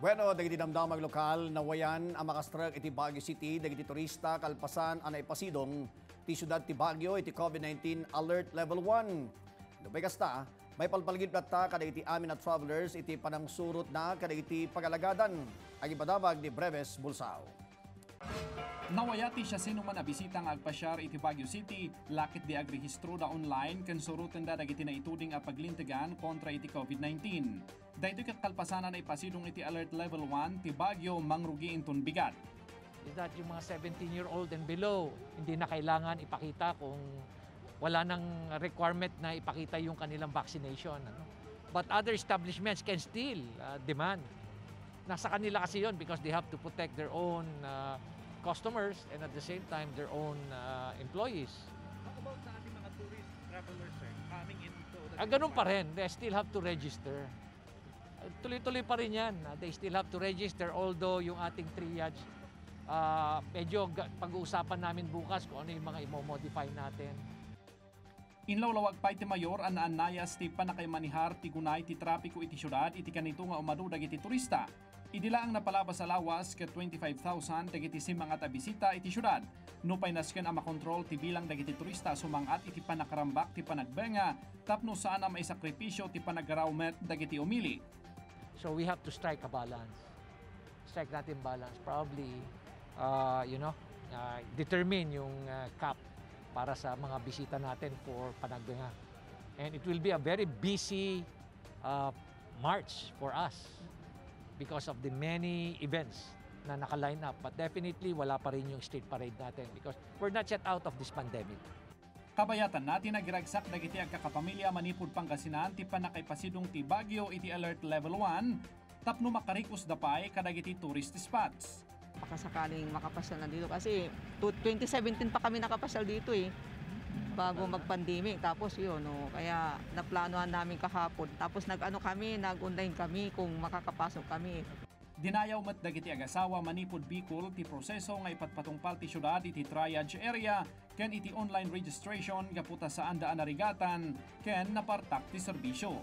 Bueno, dagiti damdamag lokal nawayan ang makastrek iti Baguio City dagiti turista kalpasan anay pasidong ti syudad ti Baguio iti COVID-19 Alert Level 1. Dubay kasta, may palpalgid plata kadagiti amin at travelers iti panangsurot na kadagiti pagalagadan. Ang ipadabag ni Breves Bulsao. Nawayati siya sinuman na bisita nga agpasyar iti Baguio City, lakit di agrehistro da online kan surutan da dagiti na ituding a paglintigan kontra iti COVID-19. Dahito kat kalpasanan ay pasidong iti Alert Level 1 ti Baguio mangrugi inton bigat. Is that yung mga 17-year-old and below, hindi na kailangan ipakita kung wala nang requirement na ipakita yung kanilang vaccination. But other establishments can still demand. Nasa kanila kasi yun because they have to protect their own customers and at the same time their own employees. How about sa ating mga tourist travelers coming into the Ganun pa rin, they still have to register. Tuloy-tuloy pa rin yan. They still have to register although yung ating triage, medyo pag-uusapan namin bukas kung ano yung mga i-modify natin. Inlawlawag pa iti mayor an anayas ti panakay manihar ti gunay ti trapiko iti syudad iti kanito nga umadudag iti turista. Idila ang napalabas sa lawas ke 25,000 dagiti simang at bisita iti syudad. Nupay nasken ang makontrol ti bilang dagiti turista sumangat iti panakarambak ti panagbenga tapno saan ang maisakripisyo ti panagarawmet dagiti umili. So we have to strike a balance. Strike natin balance. Probably, determine yung cap para sa mga bisita natin for panagbenga. And it will be a very busy March for us because of the many events na naka-line up. But definitely, wala pa rin yung street parade natin because we're not yet out of this pandemic. Kabayatan natin nagiragsak dagiti agkakapamilya manipud Pangasinan ti panakay pasidong ti Baguio iti Alert Level 1 tapno makarikos dapay kadagiti tourist spots. Baka sakaling makapasyal na dito kasi 2017 pa kami nakapasyal dito bago mag-pandemic. Tapos yun, kaya naplanohan namin kahapon. Tapos nag-online kami kung makakapasok kami. Dinayaw mat dagiti agasawa manipud Bicol ti proseso nga ipatpatungpal ti syudad iti triage area ken iti online registration gaputa saan daan narigatan ken napartak ti serbisyo.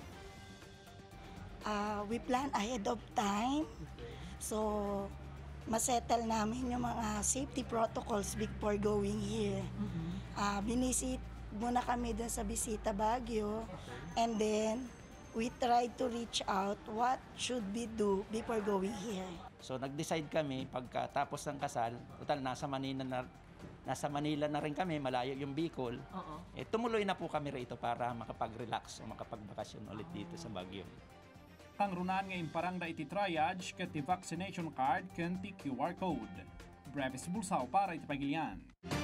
We plan ahead of time. So masettle namin yung mga safety protocols before going here. Binisit muna kami dun sa Bisita Baguio and then we try to reach out what should we do before going here. So nag-decide kami pagkatapos ng kasal, total nasa Manila na rin kami, malayo yung Bicol. Tumuloy na po kami rito para makapag-relax o makapagbakasyon ulit dito sa Baguio. Ang runan ngayon parang da iti triage ket ti vaccination card ken ti QR code. Breves Bulsao para iti Pagilian.